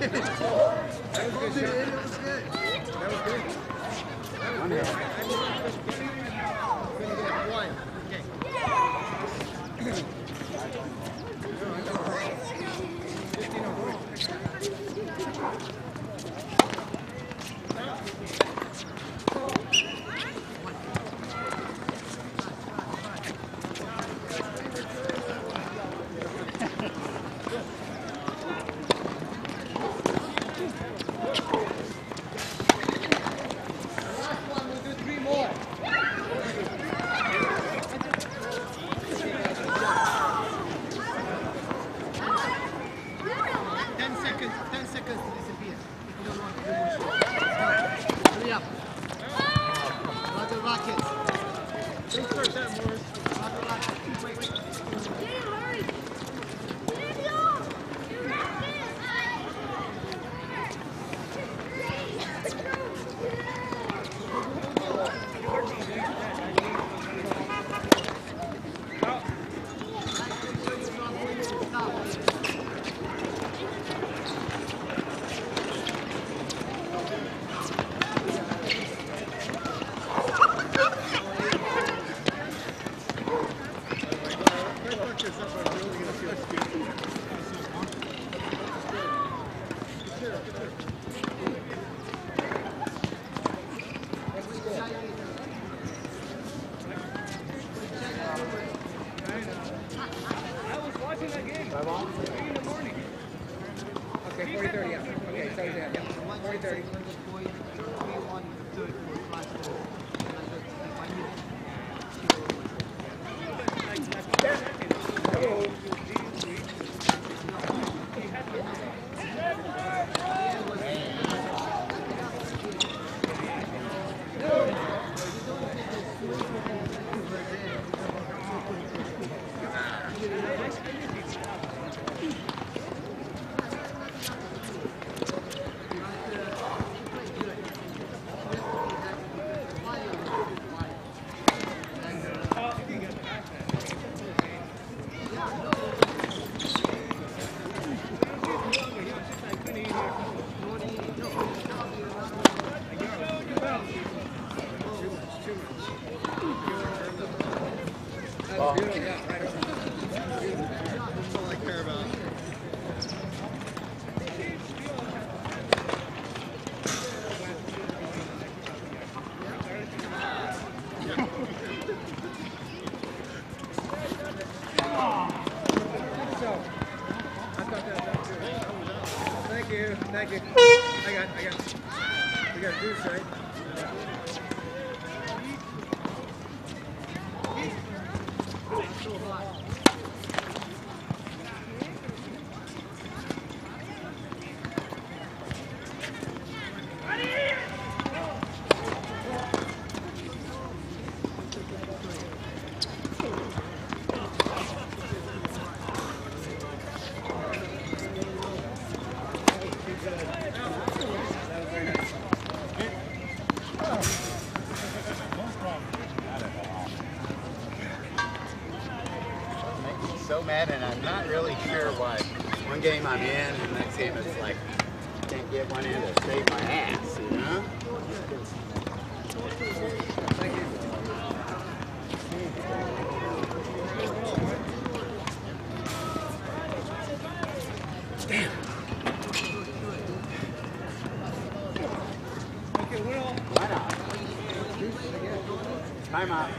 Thank you. I got. We got juice, right? So mad, and I'm not really sure why. One game I'm in, and next game it's like, can't get one in to save my ass, you know? Thank you. Damn. Okay, well. Why not? Time out.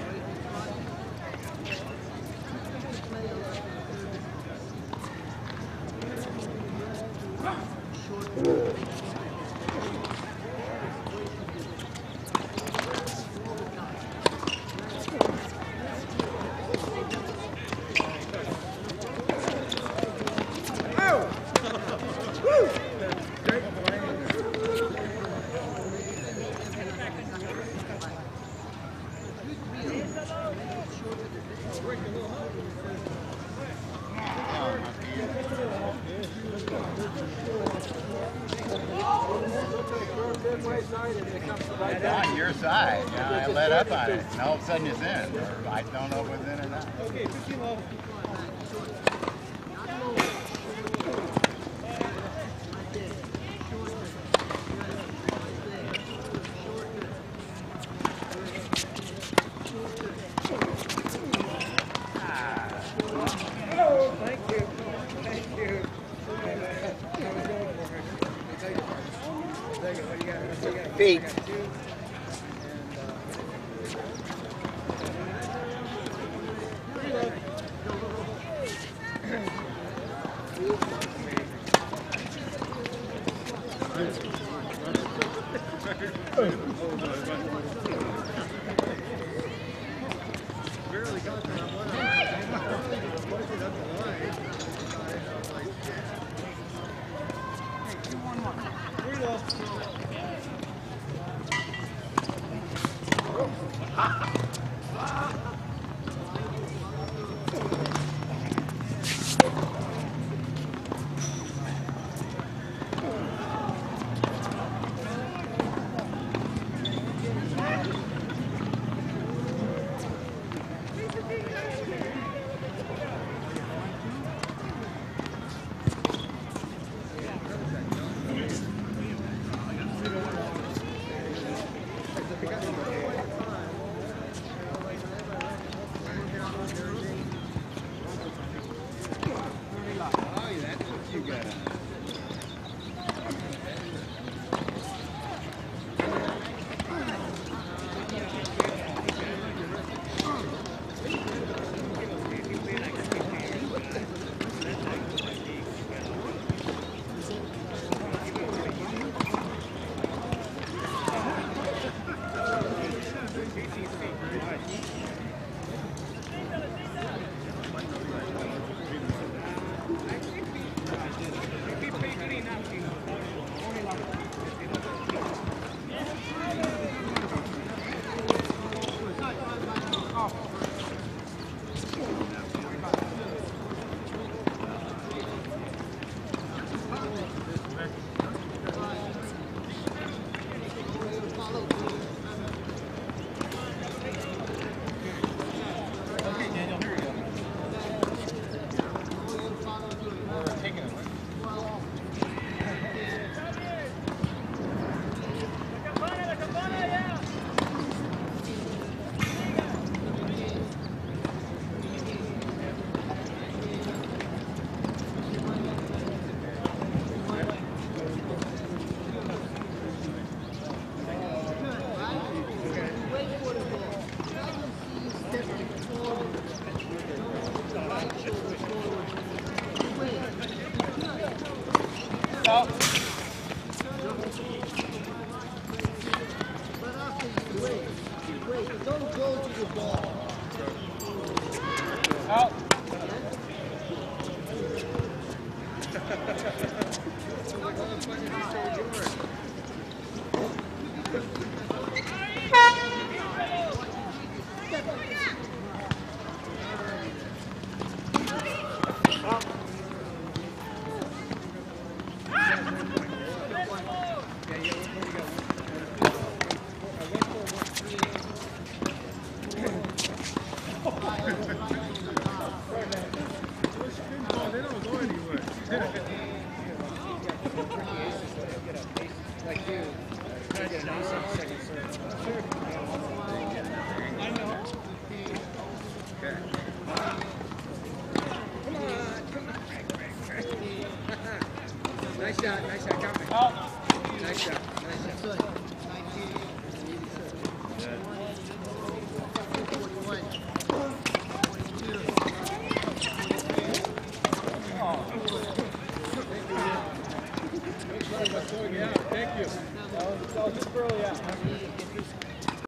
On your side, you know, I let up on it, and all of a sudden it's in, or I don't know if it's in or not. Okay, 15 low. Don't go to the ball. Out. They don't go anywhere. Like you, try to get an ace on second serve. I know. Okay. Come on. Nice shot, nice shot. Count me. Out. Nice shot, nice shot. Thank you. That was just early out.